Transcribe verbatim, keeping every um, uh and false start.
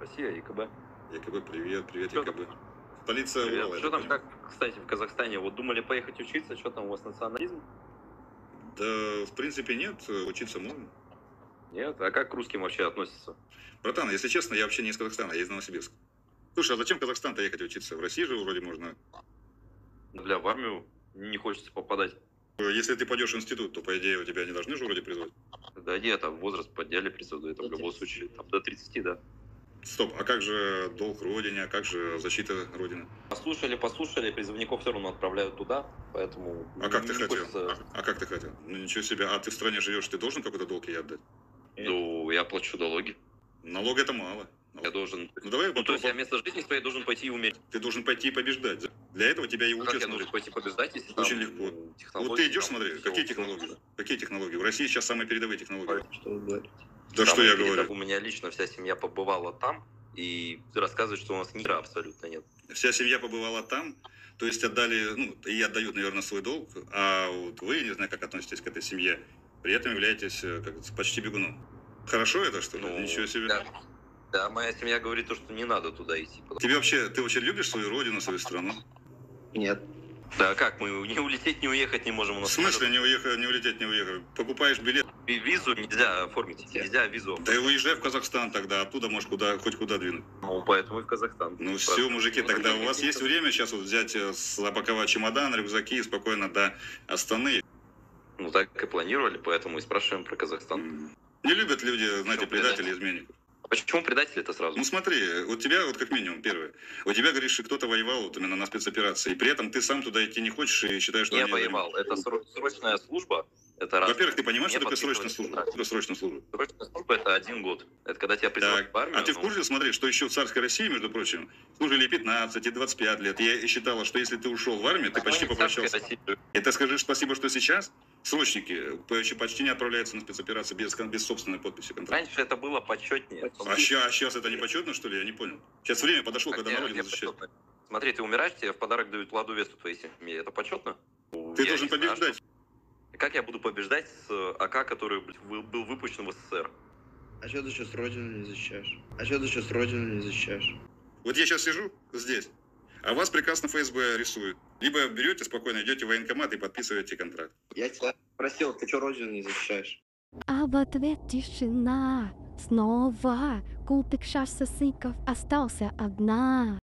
Россия, ЕКБ. ЕКБ, привет, привет, Чё ЕКБ. Столица Привет. Урала, я Что так там, понимаю. как, кстати, в Казахстане? Вот думали поехать учиться, что там у вас национализм? Да, в принципе, нет, учиться можно. Нет? А как к русским вообще относятся? Братан, если честно, я вообще не из Казахстана, я из Новосибирска. Слушай, а зачем в Казахстан-то ехать учиться? В России же вроде можно. Бля, в армию не хочется попадать. Если ты пойдешь в институт, то, по идее, у тебя не должны же вроде призвать. Да нет, там возраст подняли призывы, это в любом случае. Там до тридцати, да. Стоп, а как же долг Родине, а как же защита Родины? Послушали, послушали, призывников все равно отправляют туда, поэтому А как ты не хотел? хочется... А как ты хотел? Ну ничего себе, а ты в стране живешь, ты должен какой-то долг ей отдать? Ну, я плачу налоги. Налог это мало. Я должен... Ну давай Ну, то есть я попробуем. место жизни своей должен пойти и умереть. Ты должен пойти и побеждать. Для этого тебя и А как учат я смотреть. должен пойти побеждать, если там Очень легко. ну, технологии, Вот ты идешь, там, смотри, всё- какие всё технологии? лучше. Какие технологии? В России сейчас самые передовые технологии. Что вы говорите? Да что Самое я передовое. говорю? У меня лично вся семья побывала там, и рассказывает, что у нас мира абсолютно нет. Вся семья побывала там, то есть отдали, ну, и отдают, наверное, свой долг, а вот вы, не знаю, как относитесь к этой семье, при этом являетесь э, как говорится, почти бегуном. Хорошо это, что ли? Ну, Ничего себе. Да, да, моя семья говорит, то, что не надо туда идти. потому- Тебе вообще, ты вообще любишь свою родину, свою страну? Нет. Да как, мы не улететь, не уехать не можем. У В нас смысле самолет- не уехать, не улететь, не уехать? Покупаешь билет, Ви- Визу нельзя оформить, нельзя визу да и уезжай в Казахстан тогда, оттуда можешь куда, хоть куда двинуть. Ну, поэтому и в Казахстан. Ну все, мужики, тогда у вас есть время сейчас вот взять, э, запаковать чемодан, рюкзаки и спокойно до Астаны. Ну, так и планировали, поэтому и спрашиваем про Казахстан. М. Не любят люди, знаете, Почему предателей, изменников. А почему предатели-то сразу? Ну смотри, у тебя вот как минимум первое. У тебя, говоришь, что кто-то воевал вот именно на спецоперации, и при этом ты сам туда идти не хочешь и считаешь, что Не они- воевал, это сро- срочная служба. Это раз. Во-первых, ты понимаешь, Не что такое подписывали срочная служба? контракт. Что такое срочная служба? Срочная служба это один год. Это когда тебя призывают Так, в армию. а ты в ну, курсе, смотри, что еще в царской России, между прочим, служили и пятнадцать, и двадцать пять лет. Я и считала, что если ты ушел в армию, ты мы почти не в царской попрощался. России. И ты скажи спасибо, что сейчас срочники почти, почти не отправляются на спецоперации без, кон- без собственной подписи контракта. Раньше это было почетнее. А сейчас, это не почетно, что ли? Я не понял. Сейчас время подошло, когда Где- на родину где защищать. почетно? Смотри, ты умираешь, тебе в подарок дают ладу весту твоей семье. Это почетно? Ну, Ты я должен не знаю, побеждать. что- Как я буду побеждать с э, АК, который блядь, был был выпущен в СССР? А что ты сейчас родину не защищаешь? А что ты сейчас родину не защищаешь? Вот я сейчас сижу здесь, а вас прекрасно ФСБ рисует. Либо берете спокойно, идете в военкомат и подписываете контракт. Я тебя спросил, ты что родину не защищаешь? А в ответ тишина. Снова кубик шашсосиков остался одна.